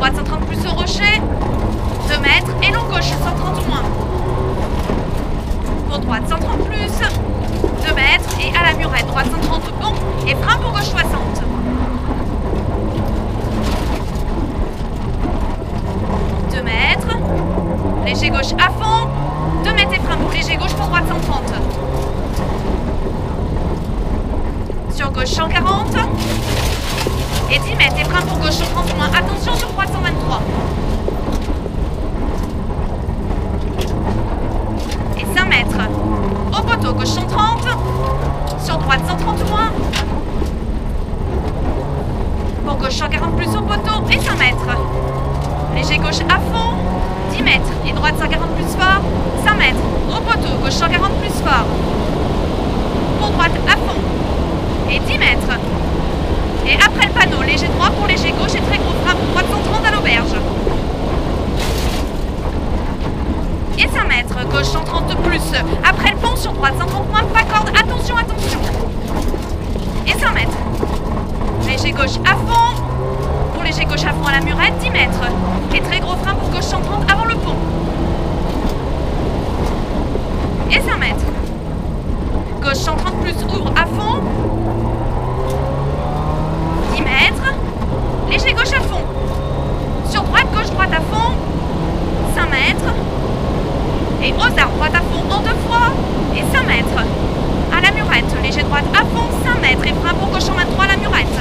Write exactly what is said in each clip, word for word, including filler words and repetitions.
droite cent trente plus au rocher. deux mètres. Et long gauche cent trente moins. Pour droite cent trente plus. deux mètres. Et à la murette, droite cent trente bon. Et frein pour gauche soixante. deux mètres. Léger gauche à fond. deux mètres et frein pour léger gauche pour droite cent trente. Sur gauche cent quarante. Et dix mètres et frein pour gauche cent trente moins. Attention sur droite cent vingt-trois. Et cinq mètres. Au poteau, gauche cent trente. Sur droite cent trente moins. Pour gauche cent quarante plus au poteau. Et cinq mètres. Léger gauche à fond. dix mètres. Et droite cent quarante plus fort. cinq mètres. Au poteau, gauche cent quarante plus fort. Pour droite à fond. Et dix mètres. Et après le panneau, léger droit pour léger gauche et très gros frein pour droite cent trente à l'auberge. Et cinq mètres, gauche cent trente plus. Après le pont, sur droite cent trente moins, pas corde, attention, attention. Et cinq mètres. Léger gauche à fond. Pour léger gauche à fond à la murette, dix mètres. Et très gros frein pour gauche cent trente avant le pont. Et cinq mètres. Gauche cent trente plus, ouvre à fond. dix mètres. Léger gauche à fond. Sur droite, gauche, droite à fond. cinq mètres. Et aux arbres, droite à fond en deux fois. Et cinq mètres. À la murette, léger droite à fond, cinq mètres. Et frein pour gauche cent vingt-trois à la murette.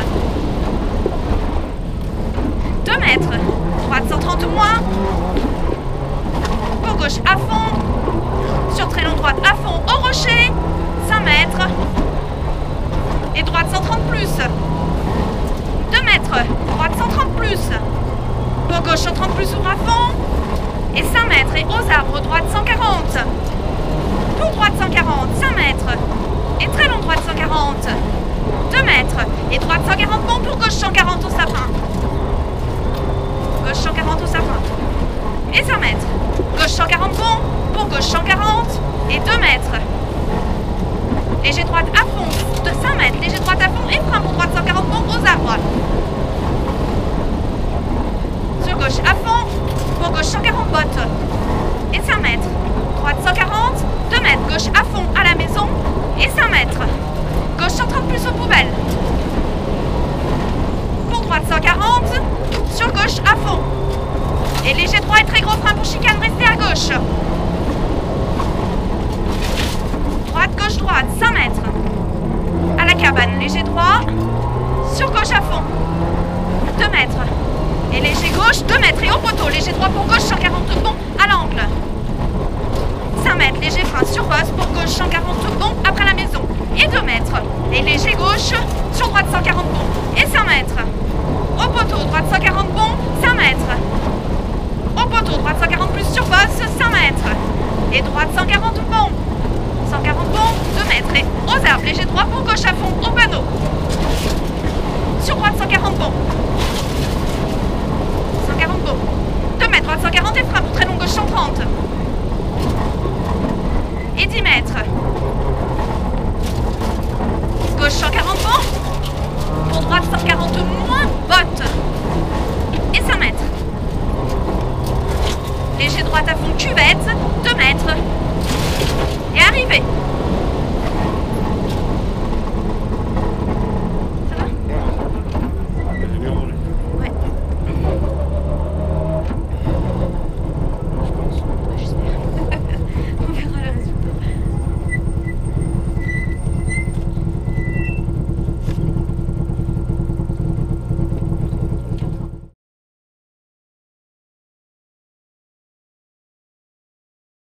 deux mètres. Droite cent trente moins. Pour gauche à fond. Sur très long droite à fond au rocher. cinq mètres. Et droite cent trente plus. deux mètres. Droite cent trente plus. Pour gauche cent trente plus ouvre à fond. Et cinq mètres. Et aux arbres, droite cent quarante. Pour droite cent quarante. cinq mètres. Et très long droite cent quarante. deux mètres. Et droite cent quarante bon pour gauche cent quarante au sapin. Gauche cent quarante au sapin. Et cinq mètres. Gauche cent quarante bon. Pour gauche cent quarante. Et deux mètres. Léger droite à fond. De cinq mètres. Léger droite à fond. Et frein pour droite cent quarante bon aux arbres. Sur gauche à fond. Pour gauche cent quarante bottes. Et cinq mètres. Droite cent quarante. deux mètres. Gauche à fond à la maison. Et cinq mètres. Gauche cent trente plus aux poubelles. Pour droite cent quarante. Sur gauche à fond. Et léger droit et très gros frein pour chicane, restez à gauche. Droite, gauche, droite, cinq mètres. À la cabane, léger droit. Sur gauche à fond. deux mètres. Et léger gauche, deux mètres. Et au poteau, léger droit pour gauche, cent quarante bon à l'angle. cinq mètres, léger frein sur bosse pour gauche, cent quarante bon après la maison. Et deux mètres. Et léger gauche, sur droite, cent quarante bon. Et cinq mètres. Au poteau, droite cent quarante bon, cinq mètres. Au poteau, droite cent quarante plus sur bosse, cinq mètres. Et droite cent quarante bon. cent quarante bon, deux mètres. Et aux arbres, léger droit pour gauche à fond, au panneau. Sur droite cent quarante bon. cent quarante bon. deux mètres, droite cent quarante et frein pour très long gauche cent trente. Et dix mètres. Gauche cent quarante bon. Pour droite cent quarante moins, botte. Et cinq mètres. Léger droite à fond, cuvette, deux mètres. Et arrivé.